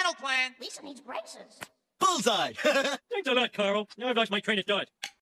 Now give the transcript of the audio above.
battle plan. Lisa needs braces. Bullseye! Thanks a lot, Carl. Now I've lost my train of thought.